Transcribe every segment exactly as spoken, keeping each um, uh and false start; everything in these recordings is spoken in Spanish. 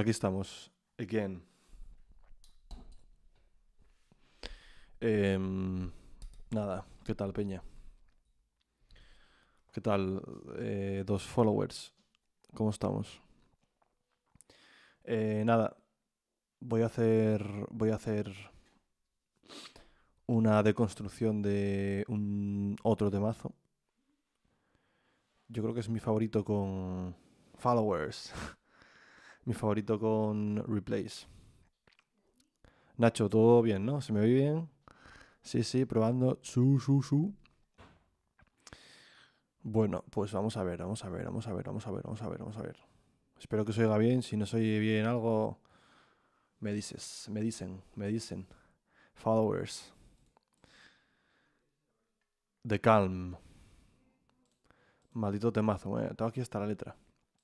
Aquí estamos. Again. Em, nada, ¿qué tal, Peña? ¿Qué tal, eh, dos followers? ¿Cómo estamos? Eh, nada, voy a hacer. Voy a hacer una deconstrucción de un otro temazo. Yo creo que es mi favorito con followers. Mi favorito con replays. Nacho, todo bien, ¿no? ¿Se me oye bien? Sí, sí, probando. Su, su, su. Bueno, pues vamos a ver, vamos a ver, vamos a ver, vamos a ver, vamos a ver, vamos a ver. Espero que se oiga bien. Si no se oye bien algo, me dices, me dicen, me dicen. Followers. The Calm. Maldito temazo, eh. Tengo aquí hasta la letra.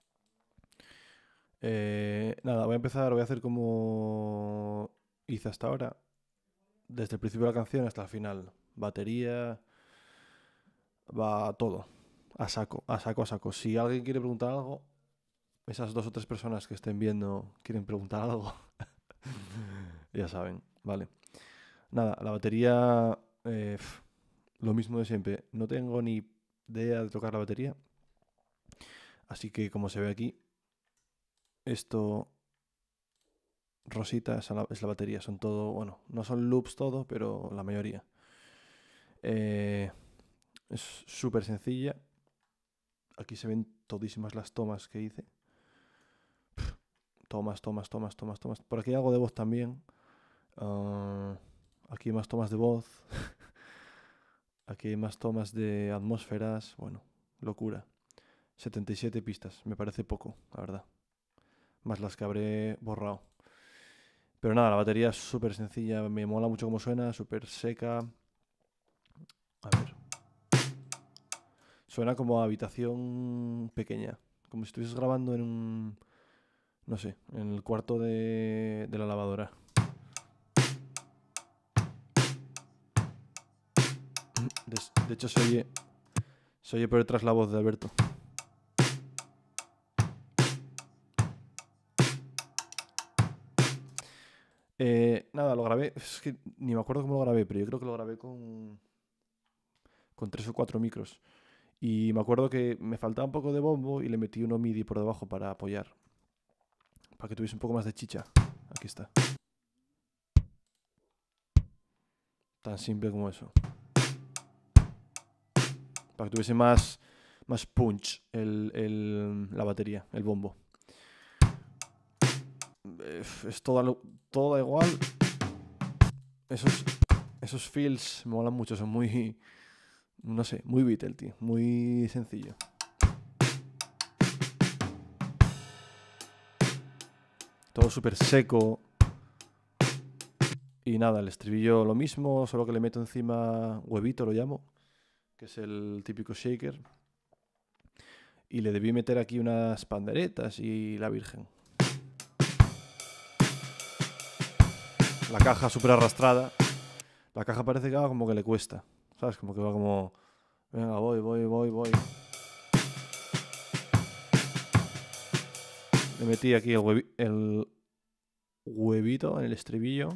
Eh, nada, voy a empezar, voy a hacer como hice hasta ahora. Desde el principio de la canción hasta el final. Batería, va todo. A saco, a saco, a saco. Si alguien quiere preguntar algo, esas dos o tres personas que estén viendo quieren preguntar algo, ya saben, vale. Nada, la batería, eh, pf, lo mismo de siempre. No tengo ni idea de tocar la batería. Así que como se ve aquí, esto, rosita, es la, es la batería. Son todo, bueno, no son loops todo, pero la mayoría. Eh, es súper sencilla. Aquí se ven todísimas las tomas que hice. Tomas, tomas, tomas, tomas, tomas. Por aquí hay algo de voz también. Uh, aquí hay más tomas de voz. Aquí hay más tomas de atmósferas. Bueno, locura. setenta y siete pistas. Me parece poco, la verdad. Más las que habré borrado. Pero nada, la batería es súper sencilla. Me mola mucho cómo suena. Súper seca. A ver. Suena como a habitación pequeña. Como si estuvieses grabando en un... No sé, en el cuarto de, de la lavadora. De, de hecho, se oye, se oye por detrás la voz de Alberto. Eh, nada, lo grabé. Es que ni me acuerdo cómo lo grabé, pero yo creo que lo grabé con, con tres o cuatro micros. Y me acuerdo que me faltaba un poco de bombo y le metí uno MIDI por debajo para apoyar. Para que tuviese un poco más de chicha. Aquí está. Tan simple como eso. Para que tuviese más, más punch el, el, la batería, el bombo. Es todo, todo da igual. Esos, esos feels me molan mucho. Son muy, no sé, muy Beatle, tío. Muy sencillo. Todo súper seco. Y nada, el estribillo lo mismo, solo que le meto encima huevito, lo llamo, que es el típico shaker. Y le debí meter aquí unas panderetas y la virgen. La caja súper arrastrada. La caja parece que va como que le cuesta, ¿sabes? Como que va como... Venga, voy, voy, voy, voy. Le metí aquí el, huevi el huevito en el estribillo.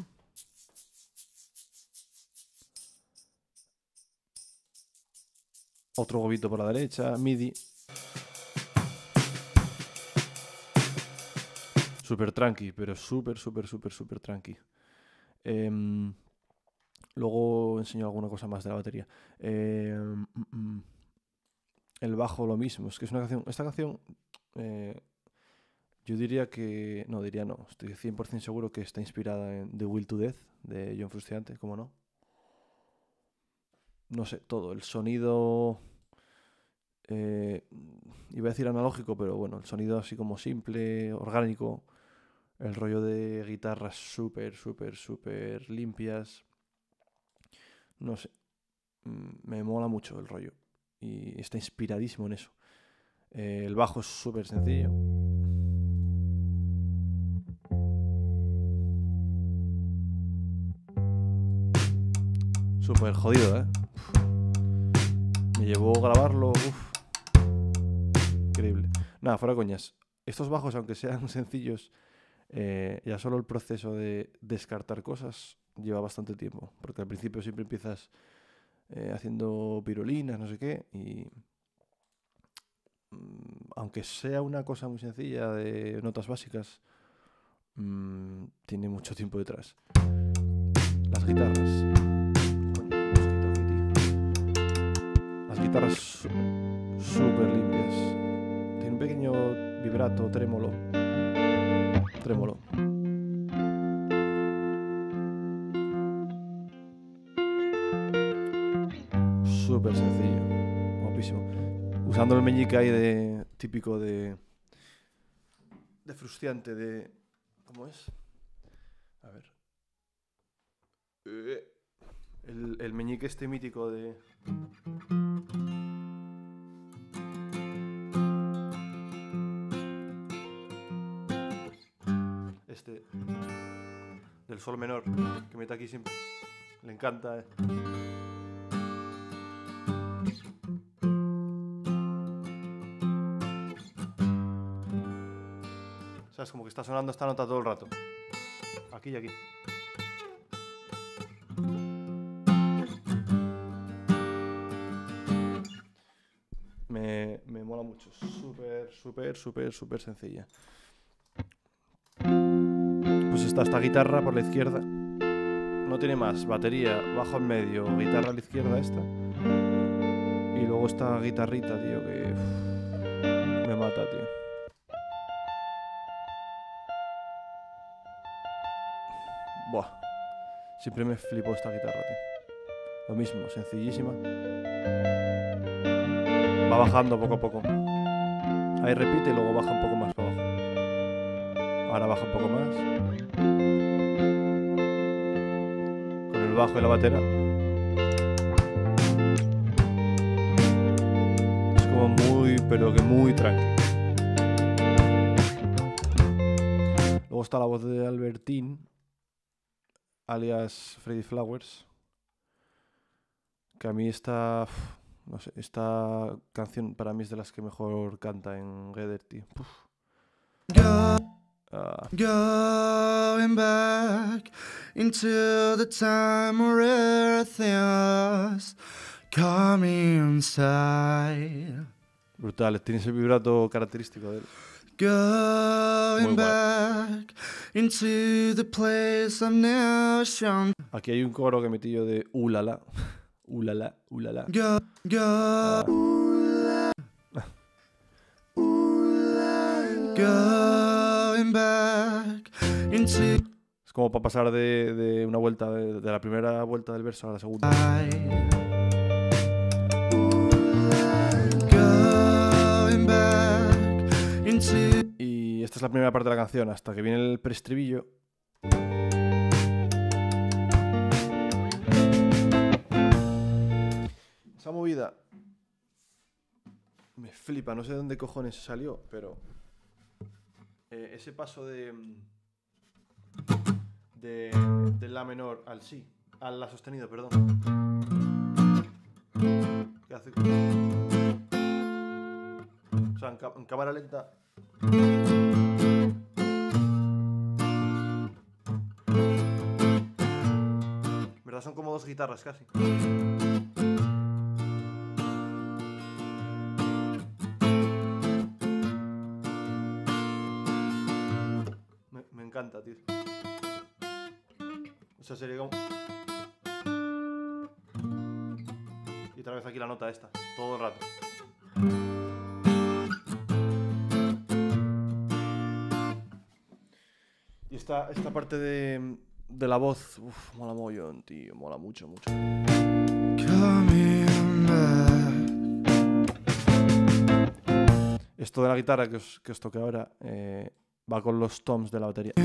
Otro huevito por la derecha, MIDI. Súper tranqui, pero súper, súper, súper, súper tranqui. Eh, luego enseño alguna cosa más de la batería. Eh, mm, mm. El bajo lo mismo. Es que es una canción... Esta canción... Eh, yo diría que... No, diría no. Estoy cien por ciento seguro que está inspirada en The Will to Death de John Frusciante, ¿cómo no? No sé, todo. El sonido... Eh, iba a decir analógico, pero bueno, el sonido así como simple, orgánico. El rollo de guitarras súper, súper, súper limpias. No sé. Me mola mucho el rollo. Y está inspiradísimo en eso. Eh, el bajo es súper sencillo. Súper jodido, ¿eh? Uf. Me llevó a grabarlo. Uf. Increíble. Nada, fuera coñas. Estos bajos, aunque sean sencillos, Eh, ya solo el proceso de descartar cosas lleva bastante tiempo, porque al principio siempre empiezas eh, haciendo pirolinas, no sé qué, y mm, aunque sea una cosa muy sencilla de notas básicas, mm, tiene mucho tiempo detrás. Las guitarras. Coño, mosquito aquí, tío. Las guitarras súper limpias. Tiene un pequeño vibrato trémolo. Trémolo. Súper sencillo. Guapísimo. Usando el meñique ahí de típico de de frustrante de ¿cómo es? A ver. Eh, El, el meñique este mítico de este del sol menor que mete aquí siempre. Le encanta, eh. O sea, es como que está sonando esta nota todo el rato. Aquí y aquí. Me, me mola mucho. Súper, súper, súper, súper sencilla. Pues está esta guitarra por la izquierda. No tiene más. Batería, bajo en medio, guitarra a la izquierda esta. Y luego esta guitarrita, tío, que uf, me mata, tío. Buah. Siempre me flipó esta guitarra, tío. Lo mismo, sencillísima. Va bajando poco a poco. Ahí repite y luego baja un poco más para abajo. Ahora baja un poco más. Con el bajo y la batera. Es como muy, pero que muy tranqui. Luego está la voz de Albertín, alias Freddy Flowers. Que a mí está... No sé, esta canción para mí es de las que mejor canta en Gether, tío. Ah. Going back into the time where everything's coming inside. Brutal, tiene ese vibrato característico de él. Going back into the place I've never shown. Aquí hay un coro que metí yo de ulala. Ulala, ulala. Go, go, Ah. going back into Es como para pasar de, de una vuelta, de, de la primera vuelta del verso a la segunda. going back into. Y esta es la primera parte de la canción, hasta que viene el preestribillo. Esa movida me flipa, no sé de dónde cojones salió, pero eh, ese paso de, de de la menor al si, a la sostenido, perdón. ¿Qué hace? O sea, en, ca- en cámara lenta. En verdad son como dos guitarras casi. Me, me encanta, tío. O sea, sería como... Y otra vez aquí la nota esta, todo el rato. Y esta, esta parte de, de la voz, uff, mola mogollón, tío, mola mucho, mucho. Coming back. Esto de la guitarra que os, que os toque ahora eh, va con los toms de la batería.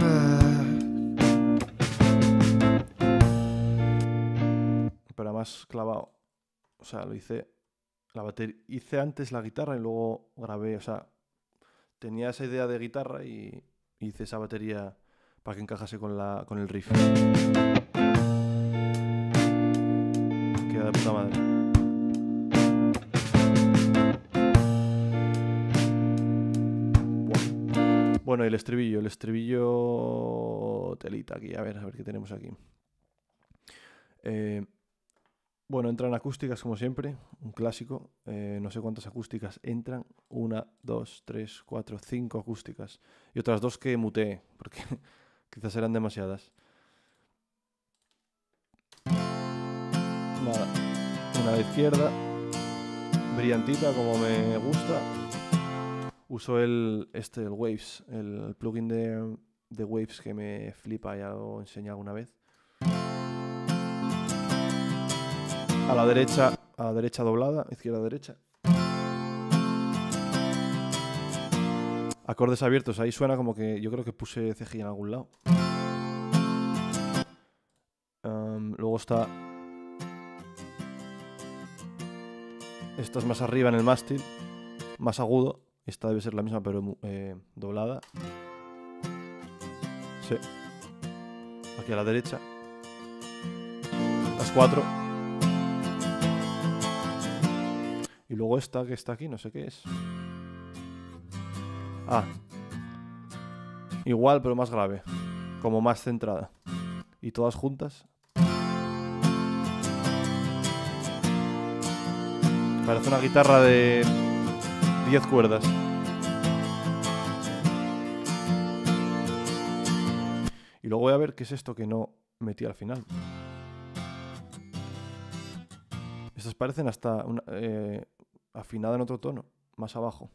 Pero además clavado. O sea, lo hice. La batería. Hice antes la guitarra y luego grabé. O sea, tenía esa idea de guitarra y hice esa batería para que encajase con, la, con el riff. Queda de puta madre. Bueno, Bueno, el estribillo, el estribillo telita aquí, a ver, a ver qué tenemos aquí. Eh, bueno, entran acústicas como siempre, un clásico. Eh, no sé cuántas acústicas entran. Una, dos, tres, cuatro, cinco acústicas. Y otras dos que muteé, porque quizás eran demasiadas. Nada, una a la izquierda, brillantita como me gusta. Uso el, este, el Waves, el plugin de, de Waves que me flipa, ya lo enseñé alguna vez. A la derecha, a la derecha doblada, izquierda derecha. Acordes abiertos, ahí suena como que yo creo que puse C G I en algún lado. Um, luego está... Esta es más arriba en el mástil, más agudo. Esta debe ser la misma, pero eh, doblada. Sí. Aquí a la derecha. Las cuatro. Y luego esta que está aquí, no sé qué es. Ah. Igual, pero más grave. Como más centrada. Y todas juntas. Parece una guitarra de diez cuerdas. Y luego voy a ver qué es esto que no metí al final. Estas parecen hasta una, eh, afinada en otro tono, más abajo.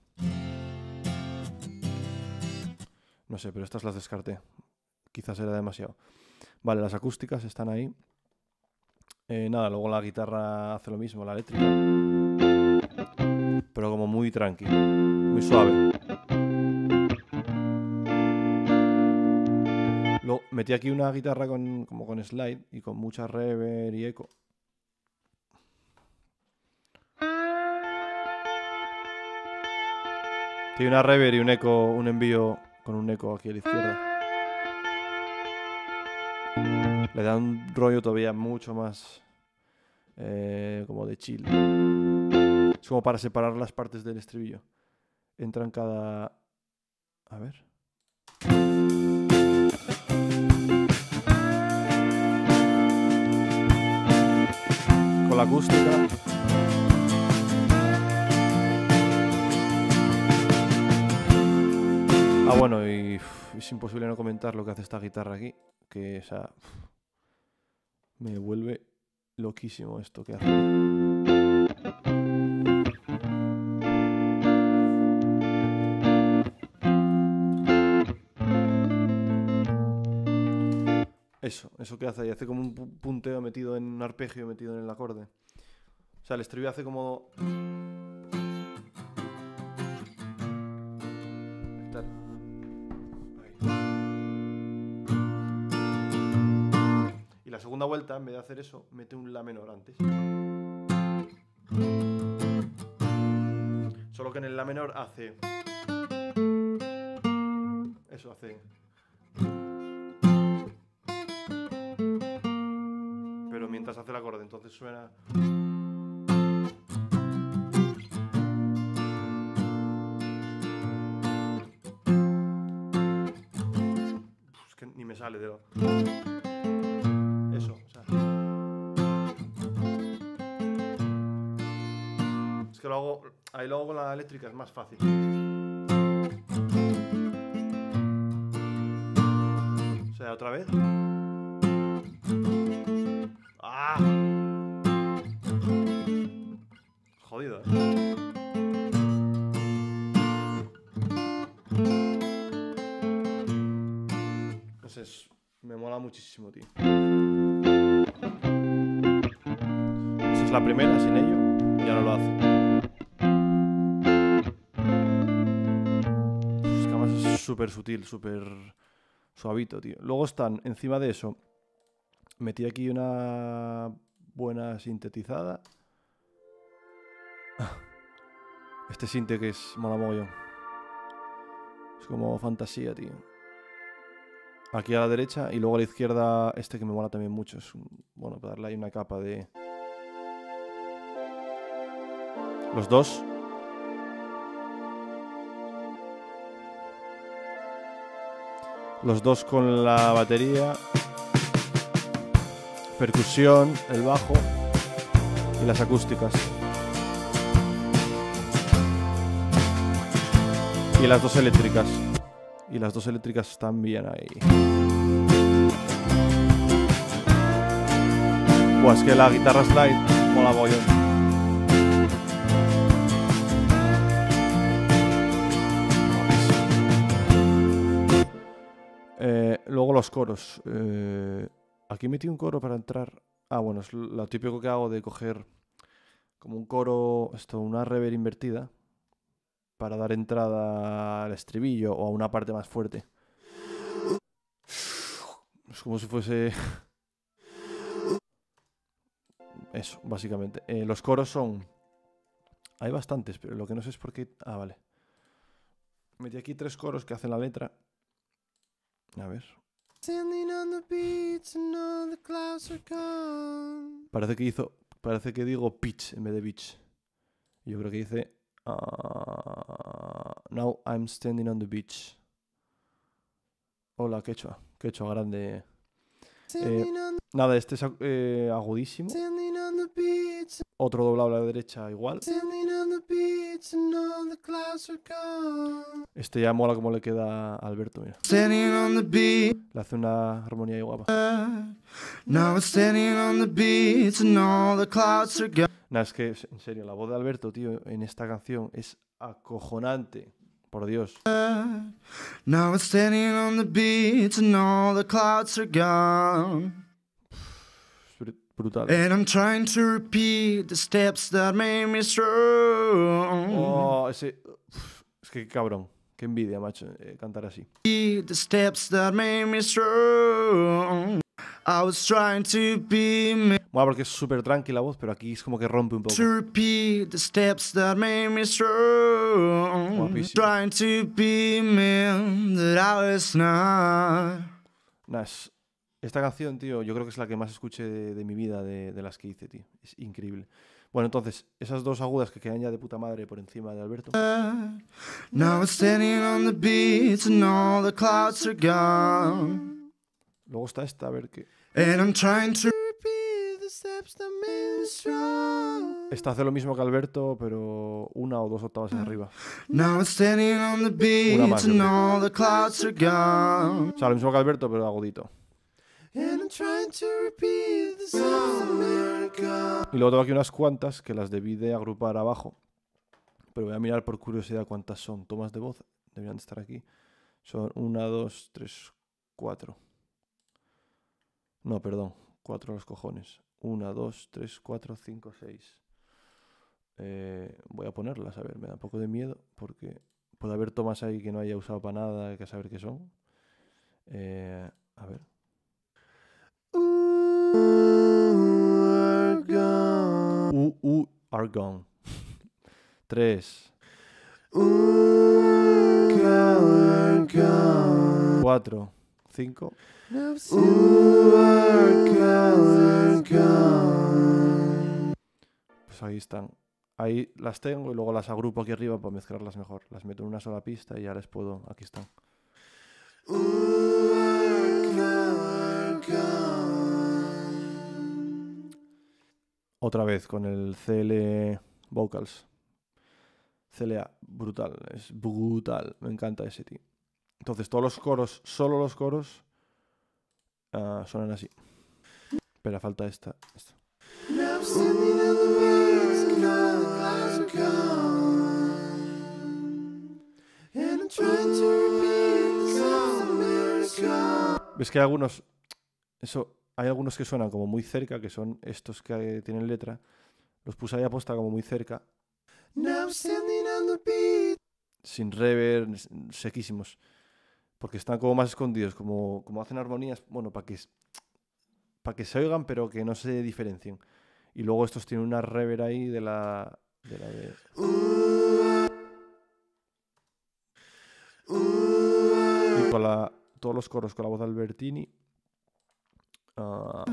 No sé, pero estas las descarté. Quizás era demasiado. Vale, las acústicas están ahí. Eh, nada, luego la guitarra hace lo mismo, la eléctrica. Pero como muy tranqui, muy suave. Luego metí aquí una guitarra con, como con slide y con mucha reverb y eco. Tiene una reverb y un eco, un envío con un eco aquí a la izquierda. Le da un rollo todavía mucho más eh, como de chill. Es como para separar las partes del estribillo. Entran cada... A ver. Con la acústica. Ah, bueno, y uf, es imposible no comentar lo que hace esta guitarra aquí. Que, o sea, uf, me vuelve loquísimo esto que hace. Eso, eso que hace, y hace como un punteo metido en un arpegio metido en el acorde. O sea, el estribillo hace como... Y la segunda vuelta, en vez de hacer eso, mete un la menor antes. Solo que en el la menor hace... Eso hace... Pero mientras hace el acorde, entonces suena... Es que ni me sale de lo... Eso, o sea... Es que lo hago... Ahí lo hago con la eléctrica, es más fácil. O sea, otra vez. ¡Ah! Jodido, ¿eh? No sé, es... me mola muchísimo, tío. Esa es la primera, sin ello, ya no lo hace. Es que además es súper sutil, súper suavito, tío. Luego están, encima de eso, metí aquí una buena sintetizada. Este sinte que es mola mogollón. Es como fantasía, tío. Aquí a la derecha y luego a la izquierda este que me mola también mucho. Es un, bueno, para darle ahí una capa de... Los dos. Los dos con la batería, percusión, el bajo y las acústicas. Y las dos eléctricas. Y las dos eléctricas están bien ahí. Buah, es que la guitarra slide mola mogollón. Eh, luego los coros. Eh, aquí metí un coro para entrar. Ah, bueno, es lo típico que hago de coger como un coro, esto, una reverb invertida, para dar entrada al estribillo o a una parte más fuerte. Es como si fuese... Eso, básicamente. Eh, los coros son... Hay bastantes, pero lo que no sé es por qué... Ah, vale. Metí aquí tres coros que hacen la letra. A ver. Parece que hizo... Parece que digo pitch en vez de beach. Yo creo que dice... Uh, now I'm standing on the beach. Hola, quechua. Quechua grande. Eh, nada, este es eh, agudísimo. Otro doblado a la derecha igual. Este ya mola como le queda a Alberto, mira. Le hace una armonía ahí guapa. Nah, es que, en serio, la voz de Alberto, tío, en esta canción es acojonante. Por Dios. Now we're standing on the beach and all the clouds are gone. Brutal. And I'm trying to repeat the steps that made me strong. Oh, ese... Es que qué cabrón. Qué envidia, macho, eh, cantar así. The steps that made me strong. I was trying to be me. Bueno, porque es súper tranquila la voz, pero aquí es como que rompe un poco. To repeat the steps that made me strong. Guapísimo. Trying to be me that I was not. Nah, es... Esta canción, tío, yo creo que es la que más escuché de, de mi vida, de, de las que hice, tío. Es increíble. Bueno, entonces, esas dos agudas que quedan ya de puta madre por encima de Alberto. Now we're standing on the beach and all the clouds are gone. Luego está esta, a ver qué. And I'm trying to repeat the steps that made me strong. Esta hace lo mismo que Alberto, pero una o dos octavas hacia arriba. Now we're standing on the beach and all the clouds are gone. O sea, lo mismo que Alberto, pero agudito. And I'm trying to repeat the songs of America. Y luego tengo aquí unas cuantas que las debí de agrupar abajo. Pero voy a mirar por curiosidad cuántas son. Tomas de voz deberían de estar aquí. Son una, dos, tres, cuatro. No, perdón. Cuatro a los cojones. Una, dos, tres, cuatro, cinco, seis. Eh, voy a ponerlas, a ver. Me da un poco de miedo porque puede haber tomas ahí que no haya usado para nada, hay que saber qué son. Eh, a ver. U, U, are gone. Tres. Cuatro. Cinco. Pues ahí están. Ahí las tengo y luego las agrupo aquí arriba para mezclarlas mejor. Las meto en una sola pista y ya les puedo. Aquí están. Otra vez con el C L Vocals. C L A, brutal, es brutal. Me encanta ese, tío. Entonces, todos los coros, solo los coros, uh, suenan así. Pero falta esta. esta. ¿Ves que hay algunos... Eso... Hay algunos que suenan como muy cerca, que son estos que tienen letra. Los puse ahí aposta como muy cerca. Sin reverb, sequísimos. Porque están como más escondidos, como, como hacen armonías, bueno, para que, para que se oigan, pero que no se diferencien. Y luego estos tienen una reverb ahí de la... De la de... Y con la, todos los coros con la voz de Albertini. Uh.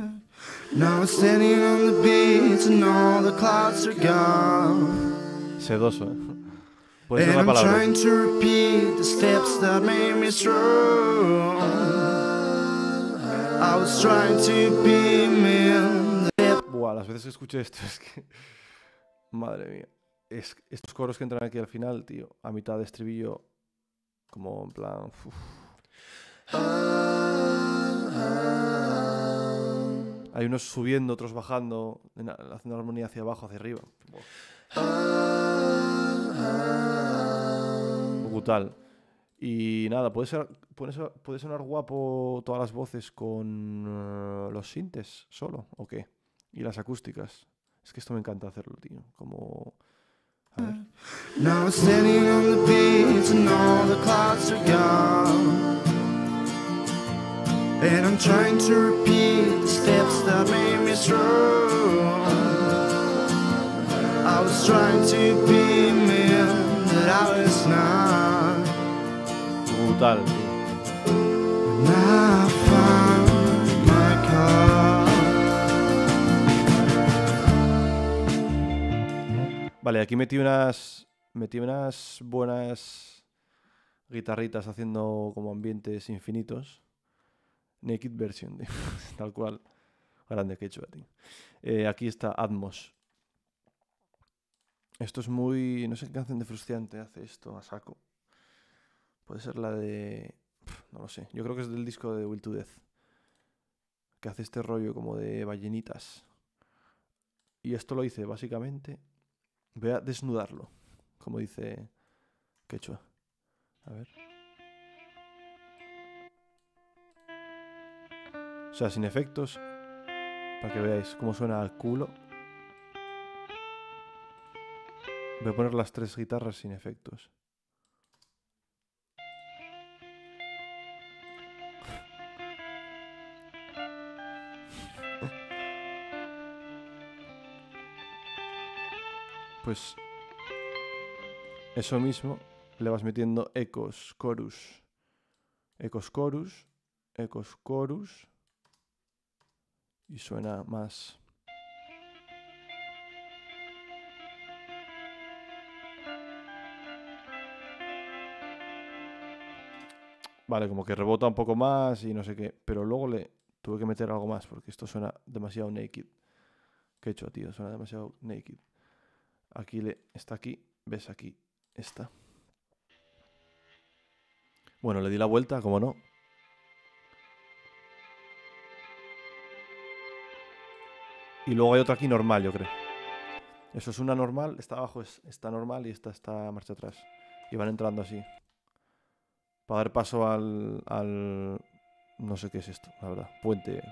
Sedoso, ¿eh? Puede ser And una I'm palabra. trying to repeat the steps that made me strong. I was trying to be me. Buah, las veces que escuché esto es que... Madre mía. Es, estos coros que entran aquí al final, tío, a mitad de estribillo, como en plan... uf. Hay unos subiendo, otros bajando, en- haciendo armonía hacia abajo, hacia arriba. Buah. Brutal. Y nada, puede ser, puede ser- puede sonar guapo todas las voces con eh, los sintes solo, ¿o qué? Y las acústicas. Es que esto me encanta hacerlo, tío. Como... A ver. Now I'm standing on the beach and all the clouds are gone. And I'm trying to repeat the steps that made me strong. I was trying to be a man that I was not. Brutal, tío. And I found my car. Vale, aquí metí unas. Metí unas buenas guitarritas haciendo como ambientes infinitos. Naked version, tío. Tal cual. Grande quechua, tío. Eh, aquí está Atmos. Esto es muy... No sé qué canción de Frustrante hace esto a saco. Puede ser la de... Pff, no lo sé. Yo creo que es del disco de Will to Death. Que hace este rollo como de ballenitas. Y esto lo hice básicamente... Voy a desnudarlo. Como dice quechua. A ver. O sea, sin efectos. Para que veáis cómo suena al culo. Voy a poner las tres guitarras sin efectos. Pues eso mismo le vas metiendo ecos, chorus, ecos, chorus, ecos, chorus y suena más. Vale, como que rebota un poco más y no sé qué, pero luego le tuve que meter algo más porque esto suena demasiado naked. ¿Qué he hecho, tío? Suena demasiado naked. Aquí le está aquí, ves aquí, está. Bueno, le di la vuelta, como no. Y luego hay otra aquí normal, yo creo. Eso es una normal, esta abajo es, está normal y esta está marcha atrás. Y van entrando así. Para dar paso al, al... No sé qué es esto, la verdad. Puente.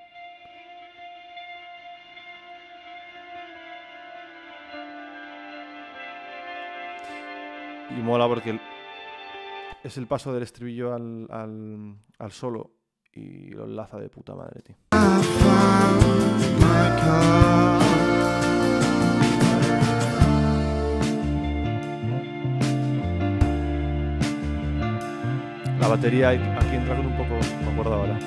Y mola porque el- es el paso del estribillo al, al, al solo y lo enlaza de puta madre, tío. I found my car. La batería aquí entra con un poco, me acuerdo ahora.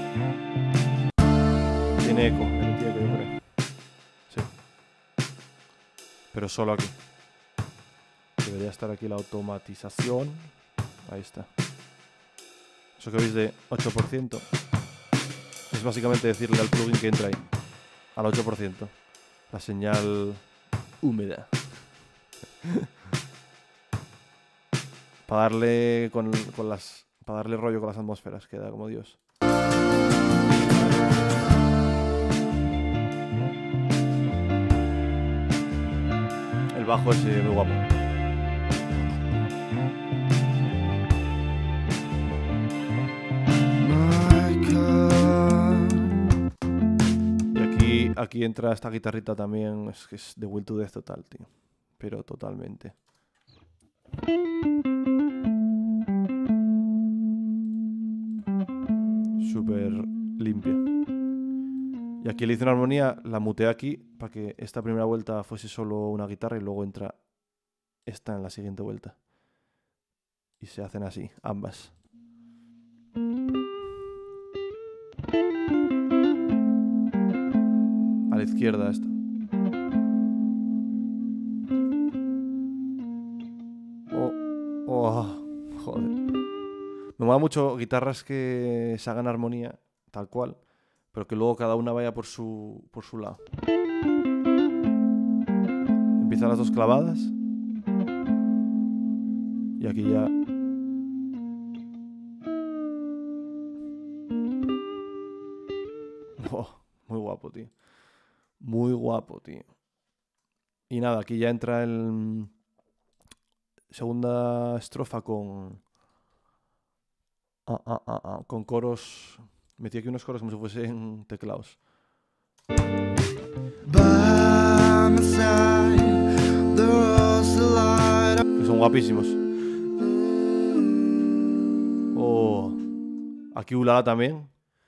Tiene eco, el tío que yo creo. Sí. Pero solo aquí. Debería estar aquí la automatización. Ahí está. Eso que veis de ocho por ciento es básicamente decirle al plugin que entra ahí. Al ocho por ciento. La señal húmeda. Para darle con, con las... Para darle rollo con las atmósferas, queda como Dios. El bajo es eh, muy guapo. My car. Y aquí, aquí entra esta guitarrita también, es que es de Will to Death total, tío. Pero totalmente. Súper limpia. Y aquí le hice una armonía, la muteé aquí para que esta primera vuelta fuese solo una guitarra y luego entra esta en la siguiente vuelta. Y se hacen así, ambas. A la izquierda esta. O, mola mucho guitarras que se hagan armonía, tal cual, pero que luego cada una vaya por su, por su lado. Empiezan las dos clavadas. Y aquí ya... Oh, muy guapo, tío. Muy guapo, tío. Y nada, aquí ya entra el... Segunda estrofa con... Ah, ah, ah, ah, con coros... Metí aquí unos coros como si fuesen teclados. By my side, the roads to light up. Que son guapísimos. Oh. Aquí Ulala también.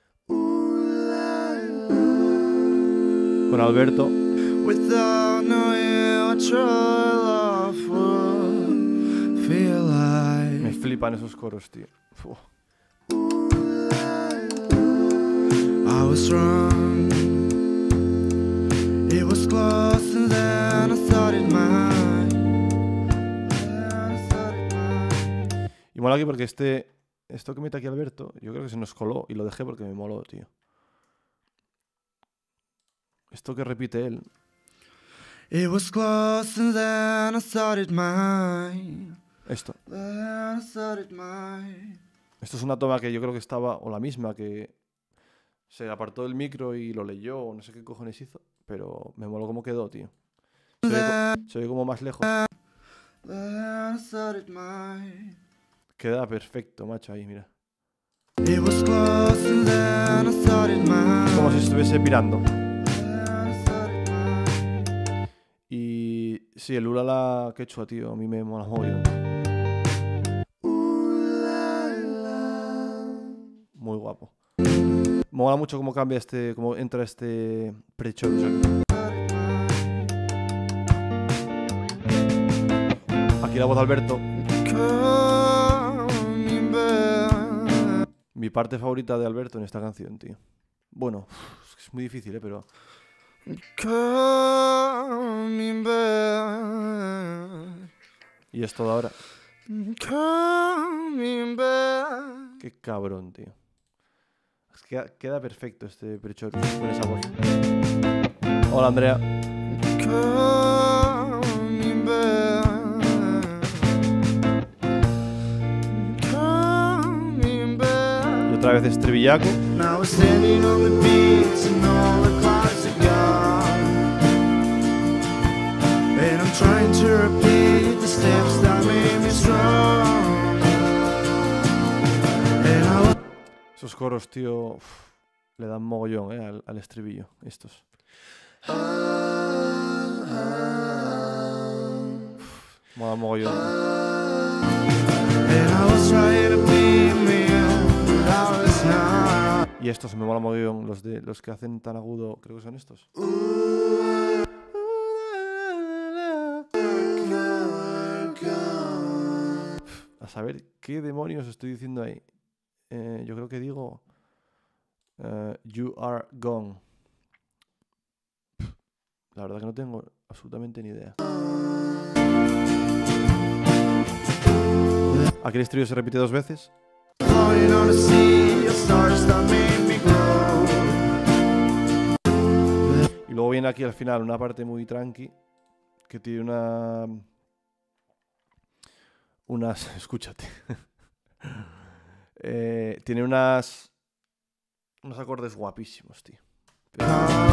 Con Alberto. Without knowing what true love would feel like. Me flipan esos coros, tío. Uf. I was wrong. It was close and then I thought it might. Then I thought it might. Y mola aquí porque este... Esto que mete aquí Alberto, yo creo que se nos coló y lo dejé porque me moló, tío. Esto que repite él. It was close and then I thought it might. Esto. Then I thought it might. Esto es una toma que yo creo que estaba... O la misma que... Se apartó del micro y lo leyó, o no sé qué cojones hizo. Pero me moló cómo quedó, tío. Se ve, co- se ve como más lejos. Then I thought it might. Queda perfecto, macho, ahí, mira. It was close and then I thought it might. Es como si estuviese pirando. Then I thought it might. Y sí, el Ulala quechua, tío, a mí me mola mogollón. Muy guapo. Mola mucho cómo cambia este, cómo entra este pre-chorus aquí. Aquí la voz de Alberto. Coming back. Mi parte favorita de Alberto en esta canción, tío. Bueno, es muy difícil, ¿eh? Pero... Coming back. Y esto de ahora. Coming back. Qué cabrón, tío. Es que queda, queda perfecto este pre-chorus con esa voz. Hola, Andrea. Coming back. Coming back. Y otra vez estribillaco. Now we're standing on the beach and all the clouds are gone. And I'm trying to repeat the steps that made me strong. And I was Esos coros, tío, uf, le dan mogollón, ¿eh? Al, al estribillo, estos. Uf, mola mogollón. and I was trying to be me, but I was not. Y estos me mola mogollón, los, de, los que hacen tan agudo, creo que son estos. A saber qué demonios estoy diciendo ahí. Eh, yo creo que digo eh, You are gone. La verdad que no tengo absolutamente ni idea. Aquí el estribillo se repite dos veces. Floating on the sea of stars that made me grow. Y luego viene aquí al final una parte muy tranqui que tiene una... Unas... Escúchate. eh, tiene unas... Unos acordes guapísimos, tío. Pero-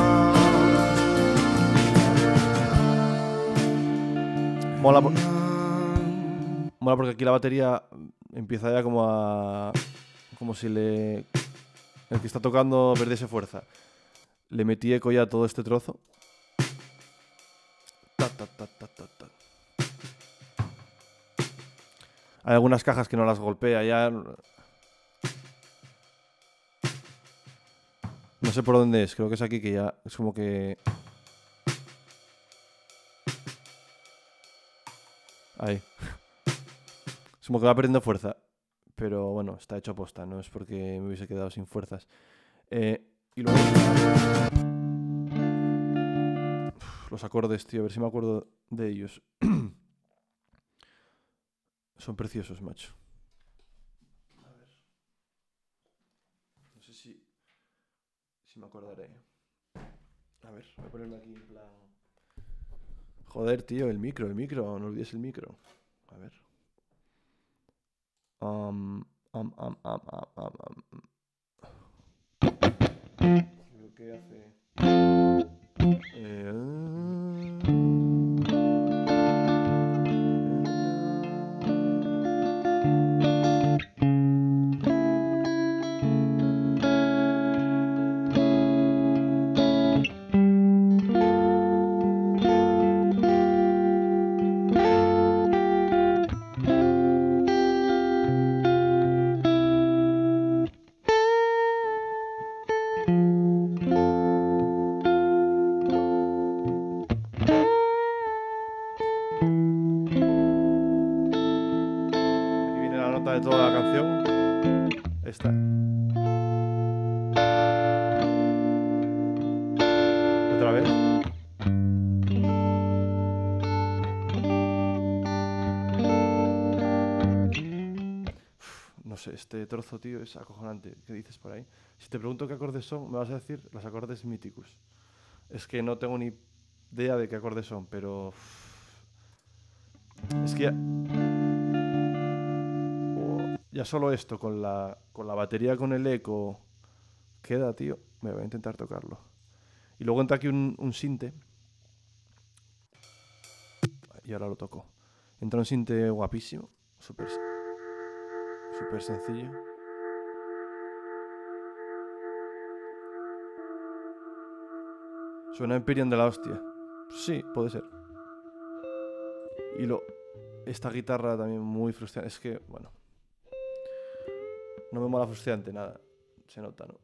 Mola, por- mola porque aquí la batería empieza ya como a... Como si le... El que está tocando perdiese fuerza. Le metí eco ya a todo este trozo. Ta, ta, ta, ta, ta, ta. Hay algunas cajas que no las golpea ya. No sé por dónde es. Creo que es aquí que ya es como que... Ahí. Es como que va perdiendo fuerza. Pero bueno, está hecho aposta. No es porque me hubiese quedado sin fuerzas. Eh, y luego... Uf, los acordes, tío. A ver si me acuerdo de ellos. Son preciosos, macho. A ver. si me acordaré. A ver, voy a ponerme aquí en plan... Joder, tío, el micro, el micro. No olvides el micro. A ver. Um, um, um, um, um, um, um. Creo que hace... Eh, Aquí viene la nota de toda la canción. Esta. Otra vez. No sé, este trozo, tío, es acojonante. ¿Qué dices por ahí? Si te pregunto qué acordes son, me vas a decir los acordes míticos. Es que no tengo ni idea de qué acordes son, pero... Es que ya... Oh, ya solo esto, con la, con la batería, con el eco, queda, tío. Me voy a intentar tocarlo. Y luego entra aquí un, un sinte. Y ahora lo toco. Entra un sinte guapísimo. Súper... Súper sencillo. Suena Empyrean de la hostia. Sí, puede ser. Y lo... Esta guitarra también muy frustrante. Es que, bueno... No me mola frustrante, nada. Se nota, ¿no?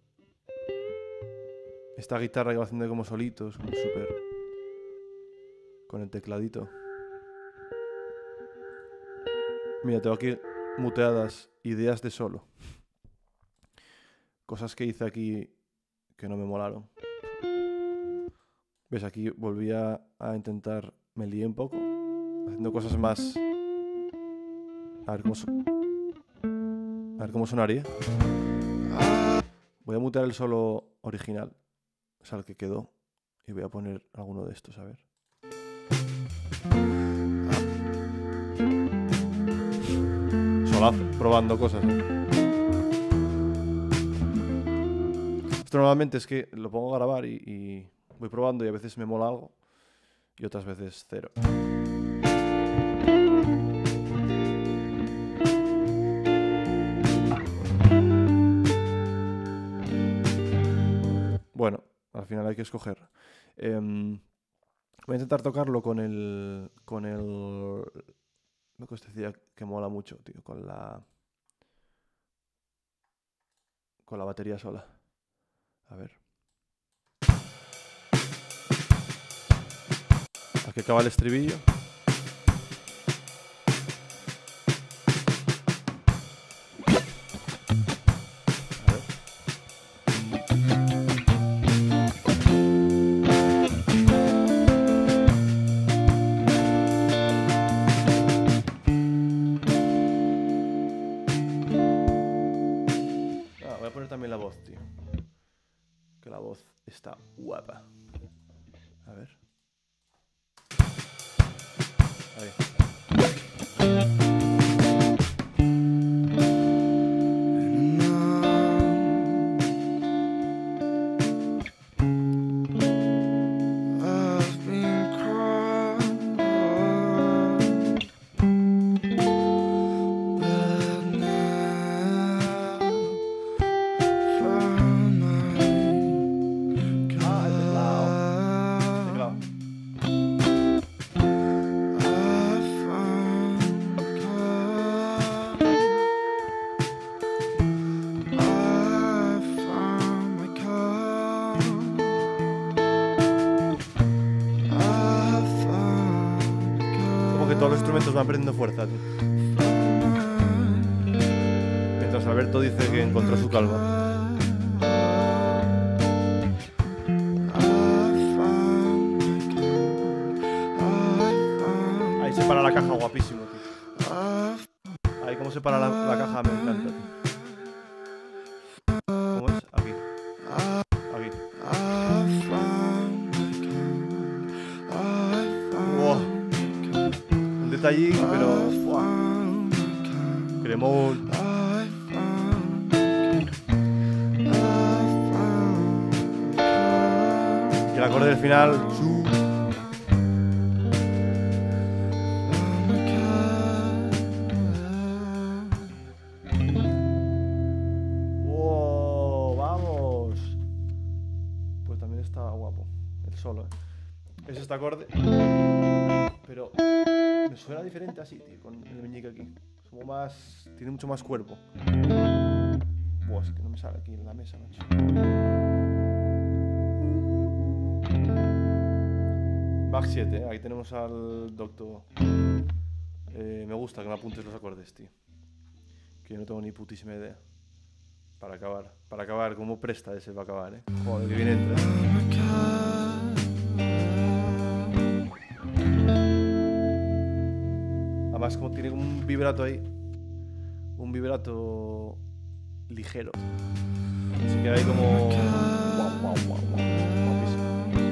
Esta guitarra que va haciendo como solitos, como súper... Con el tecladito. Mira, tengo aquí muteadas ideas de solo. Cosas que hice aquí que no me molaron. ¿Ves? Aquí volví a, a intentar... Me lié un poco. Haciendo cosas más... A ver cómo... So... A ver cómo sonaría. Voy a mutear el solo original. O sea, el que quedó. Y voy a poner alguno de estos, a ver. Solazo, probando cosas, ¿eh? Esto normalmente es que lo pongo a grabar y, y voy probando y a veces me mola algo y otras veces cero. Bueno, al final hay que escoger. Eh, voy a intentar tocarlo con el... Con el... Lo que os decía que mola mucho, tío. Con la... Con la batería sola. A ver. Aquí acaba el estribillo. A ver. Ah, voy a poner también la voz, tío. Que la voz está guapa. A ver. Ahí. I've been crying, but now found my Ah, el teclado. Teclado. I found my car. I found my car. I found my Como que todos los instrumentos van perdiendo fuerza, tío. Mientras Alberto dice que encontró su calma. Ahí se para la caja guapísimo, tío. Ahí como se para la, la caja me encanta, tío. ¿Cómo es? Aquí. Aquí. detallín, pero... ¡buah! Cremón. Y el acorde del final... ¡Wow! ¡Vamos! Pues también está guapo. El solo, ¿eh? Es este acorde. Pero me suena diferente así, tío, con el meñique aquí. Es como más... Tiene mucho más cuerpo. Buah, es que no me sale aquí en la mesa, macho. Bach siete, ¿eh? Ahí tenemos al doctor. Eh, me gusta que me apuntes los acordes, tío. Que yo no tengo ni putísima idea. Para acabar. Para acabar, ¿cómo presta ese para acabar, eh? Joder, que bien entra. Además, como tiene como un vibrato ahí. Un vibrato ligero. Se queda ahí como... Guau, guau, guau, guau. Guapísimo.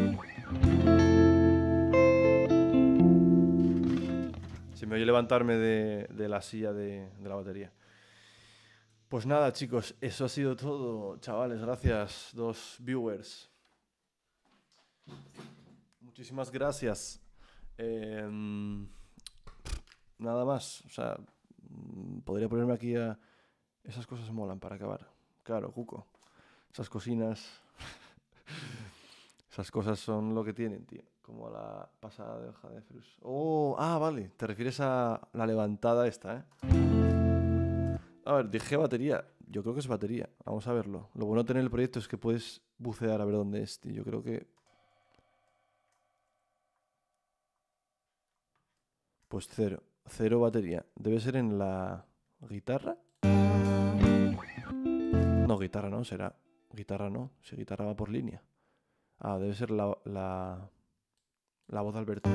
Se me oye levantarme de, de la silla de, de la batería. Pues nada, chicos, eso ha sido todo, chavales. Gracias, dos viewers. Muchísimas gracias. Eh, nada más. O sea, podría ponerme aquí a... Esas cosas molan para acabar. Claro, Cuco. Esas cocinas. Esas cosas son lo que tienen, tío. Como la pasada de hoja de frus. Oh, ah, vale. Te refieres a la levantada esta, ¿eh? A ver, dije batería. Yo creo que es batería. Vamos a verlo. Lo bueno de tener el proyecto es que puedes bucear a ver dónde es, tío. Yo creo que... Pues cero. Cero batería. Debe ser en la guitarra. No, guitarra no. Será... Guitarra no. Si guitarra va por línea. Ah, debe ser la... La, la voz de Alberto.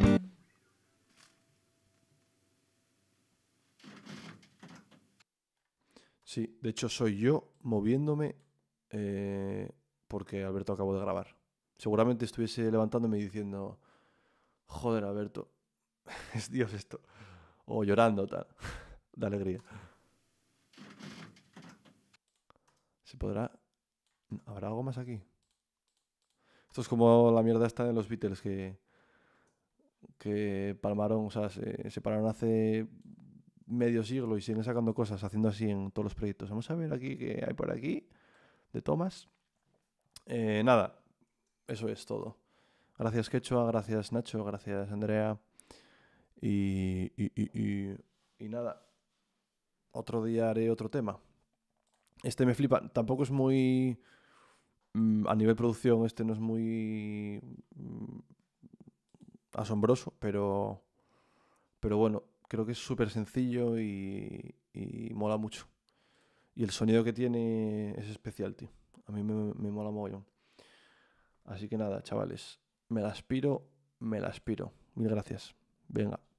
Sí, de hecho soy yo moviéndome eh, porque Alberto acabó de grabar. Seguramente estuviese levantándome y diciendo, joder, Alberto, es Dios esto. O llorando, tal, de alegría. ¿Se podrá? ¿Habrá algo más aquí? Esto es como la mierda esta de los Beatles que, que palmaron, o sea, se separaron hace medio siglo y siguen sacando cosas, haciendo así en todos los proyectos. Vamos a ver aquí qué hay por aquí de Thomas. Eh, nada, eso es todo. Gracias Quechua, gracias Nacho, gracias Andrea. Y, y, y, y, y nada, otro día haré otro tema. Este me flipa, tampoco es muy... mm, A nivel producción este no es muy mm, asombroso, pero, pero bueno, creo que es súper sencillo y, y mola mucho. Y el sonido que tiene es especial, tío. A mí me, me mola mogollón. Así que nada, chavales, me la aspiro, me la aspiro. Mil gracias. Venga.